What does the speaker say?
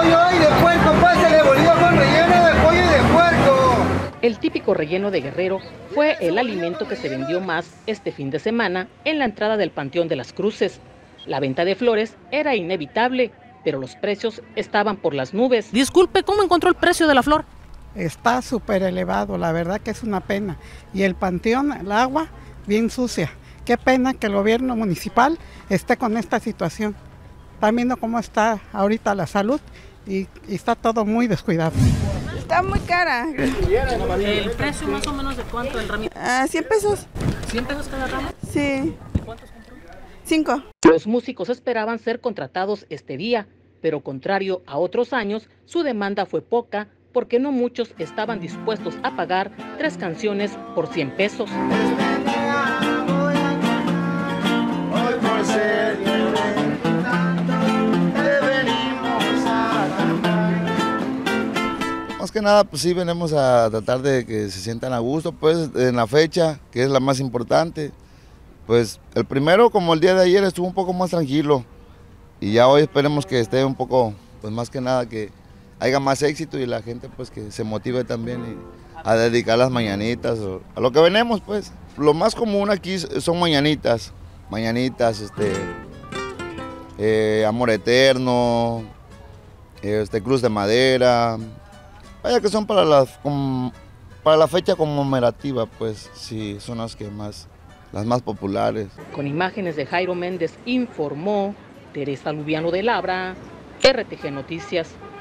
pollo y de puerco, pásale bolillo con relleno de pollo y de puerco. El típico relleno de Guerrero fue el alimento que se vendió más este fin de semana en la entrada del Panteón de las Cruces. La venta de flores era inevitable, pero los precios estaban por las nubes. Disculpe, ¿cómo encontró el precio de la flor? Está súper elevado, la verdad que es una pena. Y el panteón, el agua, bien sucia. Qué pena que el gobierno municipal esté con esta situación. Están viendo cómo está ahorita la salud y está todo muy descuidado. Está muy cara. ¿El precio más o menos de cuánto el ramito? 100 pesos. ¿100 pesos cada ramo? Sí. ¿Y cuántos compró? 5. Los músicos esperaban ser contratados este día, pero contrario a otros años, su demanda fue poca porque no muchos estaban dispuestos a pagar 3 canciones por 100 pesos. Más que nada, pues sí, venimos a tratar de que se sientan a gusto, pues, en la fecha, que es la más importante. Pues, el primero, como el día de ayer, estuvo un poco más tranquilo. Y ya hoy esperemos que esté un poco, pues más que nada, que haya más éxito y la gente, pues, que se motive también a dedicar las mañanitas, o a lo que venimos, pues. Lo más común aquí son mañanitas, Amor Eterno, Cruz de Madera. Vaya que son para la fecha conmemorativa, pues sí, son las más populares. Con imágenes de Jairo Méndez informó Teresa Lubiano de Labra, RTG Noticias.